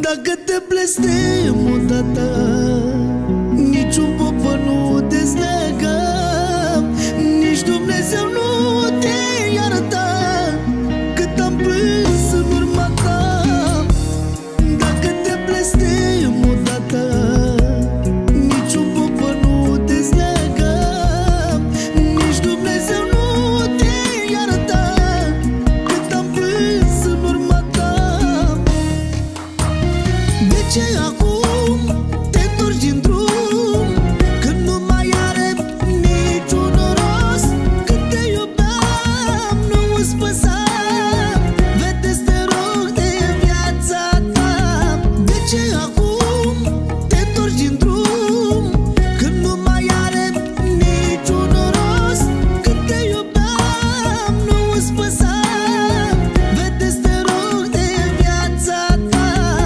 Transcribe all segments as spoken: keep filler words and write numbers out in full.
Dacă te blestem odată, niciun popor nu te sneagă, nici Dumnezeu nu te iartă cât am plâns în urma ta. Dacă te blestem odată, niciun popor nu te sneagă, nici Dumnezeu nu te iartă cât am plâns în urma ta. De ce acum te întorci din drum, când nu mai are niciun rost? Când te iubeam, nu îți păsa. Vede-ți, te rog, de viața ta. De ce acum te întorci din drum, când nu mai are niciun rost? Când te iubeam, nu îți păsa. Vede-ți, te rog, de viața ta.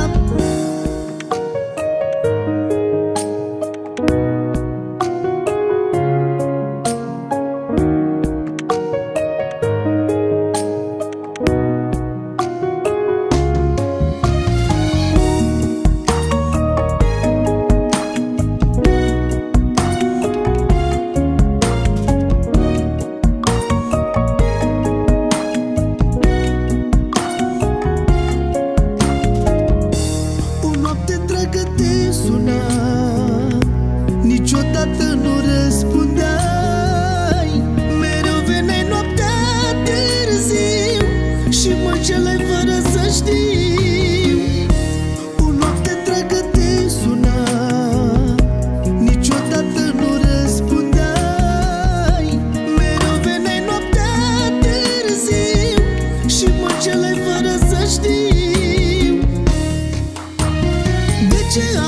Te suna, niciodată nu răspundeai. Mereu veneai noaptea târziu și mă înșelai fără să știu. O noapte întreagă te suna, niciodată nu răspundeai. Mereu veneai noaptea târziu și mă înșelai fără să știu. De ce